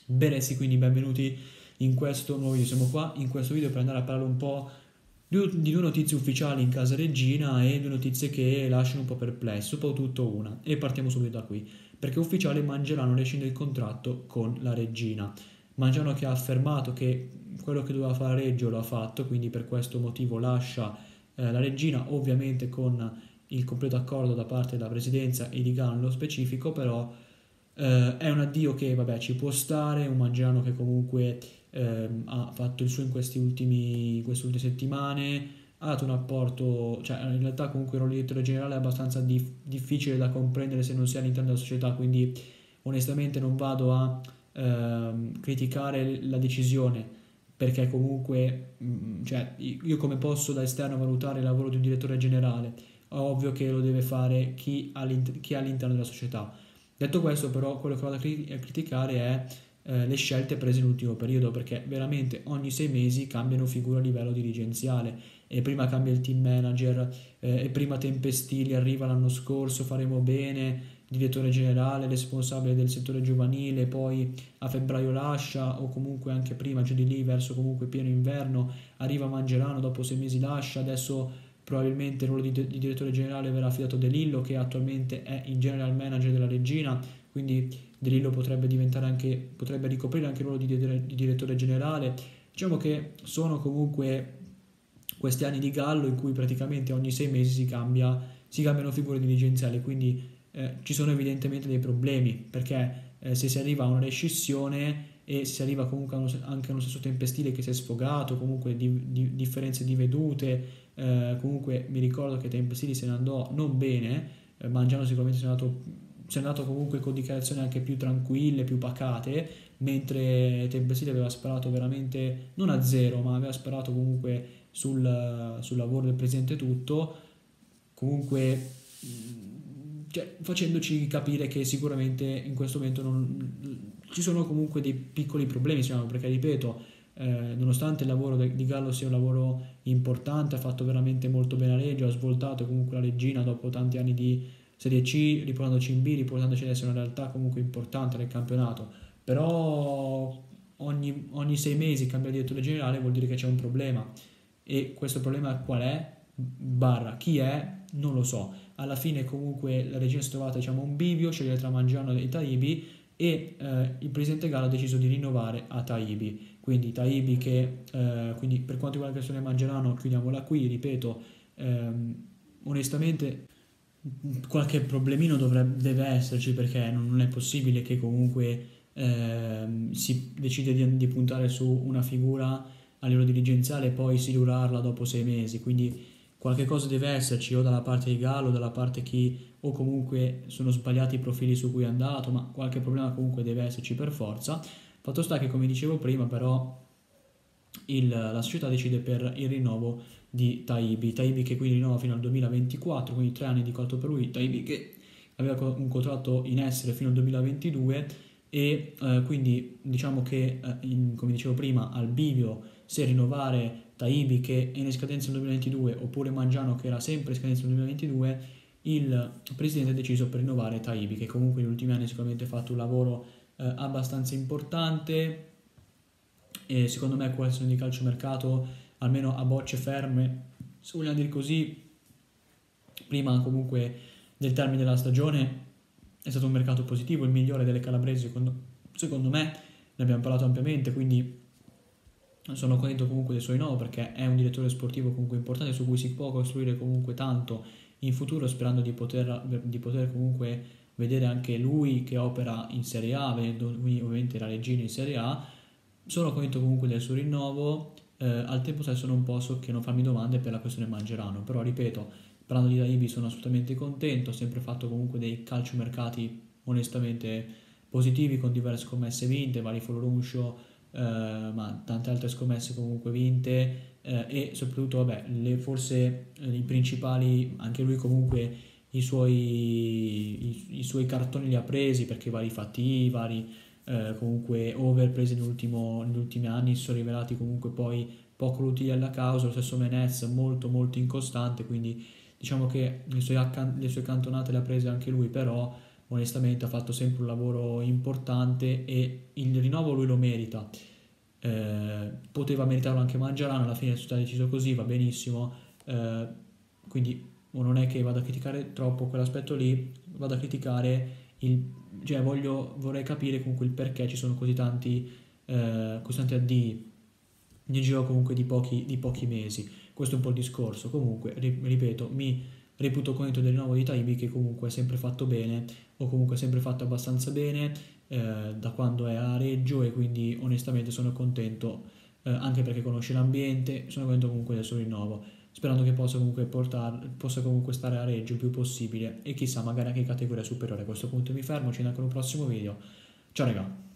Beresi, quindi benvenuti in questo nuovo video. Siamo qua in questo video per andare a parlare un po' di due notizie ufficiali in casa regina e due notizie che lasciano un po' perplessi, soprattutto una. E partiamo subito da qui, perché ufficiale Mangerano rescinde il contratto con la regina. Mangiano che ha affermato che quello che doveva fare Reggio lo ha fatto, quindi per questo motivo lascia la regina, ovviamente con il completo accordo da parte della presidenza e di Gallo nello specifico, però è un addio che vabbè ci può stare, un Mangiano che comunque ha fatto il suo in queste ultime settimane, ha dato un apporto, cioè in realtà comunque il ruolo di direttore generale è abbastanza difficile da comprendere se non si è all'interno della società, quindi onestamente non vado a criticare la decisione perché comunque cioè, io come posso da esterno valutare il lavoro di un direttore generale? È ovvio che lo deve fare chi è all'interno della società. Detto questo, però, quello che vado a criticare è le scelte prese nell'ultimo periodo, perché veramente ogni 6 mesi cambiano figure a livello dirigenziale. E prima cambia il team manager, e prima Tempestilli arriva l'anno scorso, faremo bene, direttore generale, responsabile del settore giovanile, poi a febbraio lascia, o comunque anche prima, giù di lì, verso comunque pieno inverno, arriva Mangerano, dopo 6 mesi lascia, adesso probabilmente il ruolo di direttore generale verrà affidato a De Lillo, che attualmente è il general manager della regina, quindi De Lillo potrebbe ricoprire anche il ruolo di direttore generale. Diciamo che sono comunque questi anni di Gallo in cui praticamente ogni 6 mesi si cambiano figure dirigenziali, quindi ci sono evidentemente dei problemi, perché se si arriva a una rescissione e si arriva comunque anche a uno stesso tempestile che si è sfogato, comunque differenze di vedute, comunque mi ricordo che Tempestili se ne andò non bene, Mangiano sicuramente se n'è andato comunque con dichiarazioni anche più tranquille, più pacate, mentre Tempestili aveva sparato veramente non a zero, ma aveva sparato comunque sul lavoro del presidente tutto, comunque cioè, facendoci capire che sicuramente in questo momento ci sono comunque dei piccoli problemi, perché ripeto, nonostante il lavoro di Gallo sia un lavoro importante, ha fatto veramente molto bene a Reggio, ha svoltato comunque la regina dopo tanti anni di Serie C, riportandoci in B, riportandoci adesso in una realtà comunque importante nel campionato, però ogni 6 mesi cambia direttore generale vuol dire che c'è un problema, e questo problema qual è? Barra chi è? Non lo so. Alla fine comunque la regina si è trovata, diciamo, un bivio, scegliere tra Mangiano e Taibi, e il presidente Gallo ha deciso di rinnovare a Taibi, quindi Taibi che quindi per quanto riguarda la questione Mangerano chiudiamola qui, ripeto, onestamente qualche problemino deve esserci, perché non è possibile che comunque si decide di puntare su una figura a livello dirigenziale e poi silurarla dopo 6 mesi, quindi qualche cosa deve esserci o dalla parte di Gallo, dalla parte chi, o comunque sono sbagliati i profili su cui è andato, ma qualche problema comunque deve esserci per forza. Fatto sta che, come dicevo prima, però la società decide per il rinnovo di Taibi che quindi rinnova fino al 2024, quindi 3 anni di contratto per lui. Taibi che aveva un contratto in essere fino al 2022 e quindi diciamo che come dicevo prima al bivio se rinnovare Taibi che è in scadenza nel 2022 oppure Mangiano che era sempre in scadenza nel 2022, il presidente ha deciso per rinnovare Taibi che comunque negli ultimi anni sicuramente ha fatto un lavoro abbastanza importante, e secondo me questione di calciomercato almeno a bocce ferme, se vogliamo dire così, prima comunque del termine della stagione è stato un mercato positivo, il migliore delle calabresi secondo me, ne abbiamo parlato ampiamente, quindi sono contento comunque del suo rinnovo perché è un direttore sportivo comunque importante su cui si può costruire comunque tanto in futuro, sperando di poter comunque vedere anche lui che opera in Serie A, vedendo ovviamente la regina in Serie A. Sono contento comunque del suo rinnovo, al tempo stesso non posso che non farmi domande per la questione Mangerano, però ripeto, parlando di Daibi sono assolutamente contento, ho sempre fatto comunque dei calciomercati onestamente positivi con diverse scommesse vinte, vari Foloruncio, ma tante altre scommesse comunque vinte, e soprattutto vabbè, forse i principali, anche lui comunque i suoi cartoni li ha presi perché vari fatti, vari comunque over presi negli ultimi anni si sono rivelati comunque poi poco utili alla causa, lo stesso Menez molto molto incostante, quindi diciamo che le sue cantonate le ha prese anche lui, però onestamente ha fatto sempre un lavoro importante e il rinnovo lui lo merita. Poteva meritarlo anche Mangiarano, alla fine è stato deciso così, va benissimo. Quindi non è che vado a criticare troppo quell'aspetto lì, vado a criticare il, cioè vorrei capire comunque il perché ci sono così tanti addii nel giro comunque di pochi mesi. Questo è un po' il discorso. Comunque, ripeto, mi reputo contento del rinnovo di Taibi che comunque è sempre fatto bene o comunque è sempre fatto abbastanza bene da quando è a Reggio e quindi onestamente sono contento anche perché conosce l'ambiente, sono contento comunque del suo rinnovo, sperando che possa comunque stare a Reggio il più possibile e chissà magari anche in categoria superiore. A questo punto mi fermo, ci vediamo con un prossimo video. Ciao raga!